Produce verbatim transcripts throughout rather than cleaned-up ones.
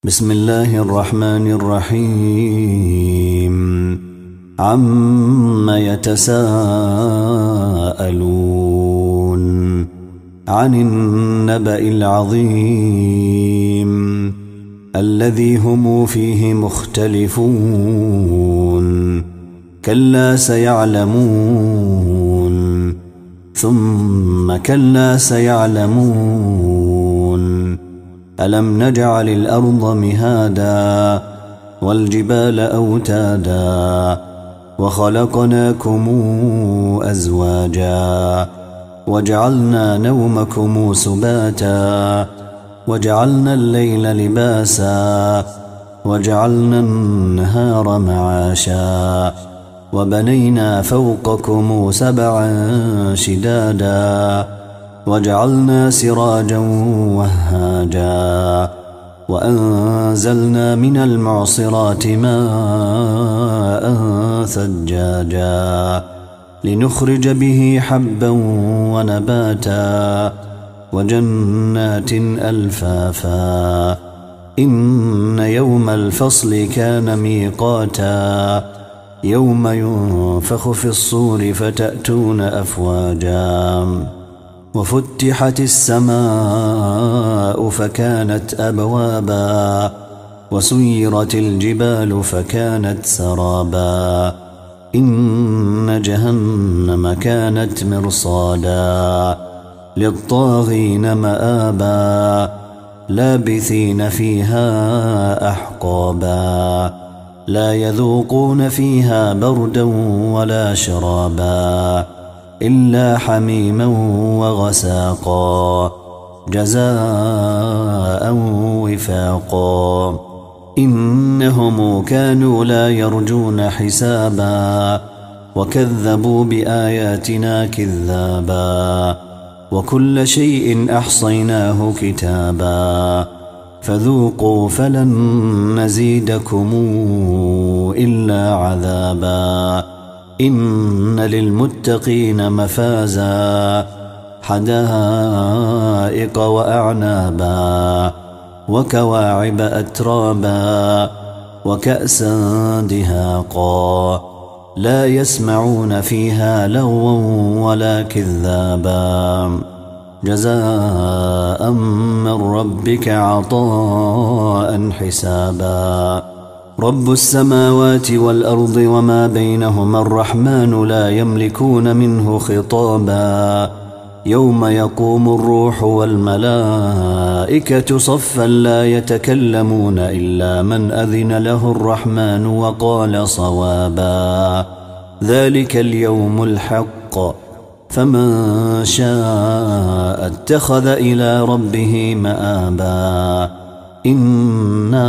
بسم الله الرحمن الرحيم عم يتساءلون عن النبأ العظيم الذي هم فيه مختلفون كلا سيعلمون ثم كلا سيعلمون ألم نجعل الأرض مهادا والجبال أوتادا وخلقناكم أزواجا وجعلنا نومكم سباتا وجعلنا الليل لباسا وجعلنا النهار معاشا وبنينا فوقكم سبعا شدادا وجعلنا سراجا وهاجا وأنزلنا من المعصرات ماء ثجاجا لنخرج به حبا ونباتا وجنات ألفافا إن يوم الفصل كان ميقاتا يوم ينفخ في الصور فتأتون أفواجا وفتحت السماء فكانت أبوابا وسيرت الجبال فكانت سرابا إن جهنم كانت مرصادا للطاغين مآبا لابثين فيها أحقابا لا يذوقون فيها بردا ولا شرابا إلا حميما وغساقا جزاء وفاقا إنهم كانوا لا يرجون حسابا وكذبوا بآياتنا كذابا وكل شيء أحصيناه كتابا فذوقوا فلن نزيدكم إلا عذابا إن للمتقين مفازا حدائق وأعنابا وكواعب أترابا وكأسا دهاقا لا يسمعون فيها لغوا ولا كذابا جزاء من ربك عطاء حسابا رب السماوات والأرض وما بينهما الرحمن لا يملكون منه خطابا يوم يقوم الروح والملائكة صفا لا يتكلمون إلا من أذن له الرحمن وقال صوابا ذلك اليوم الحق فمن شاء اتخذ إلى ربه مآبا إنا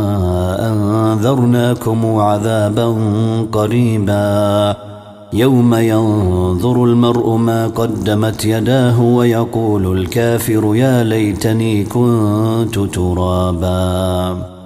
أنذرناكم عذابا قريبا يوم ينظر المرء ما قدمت يداه ويقول الكافر يا ليتني كنت ترابا.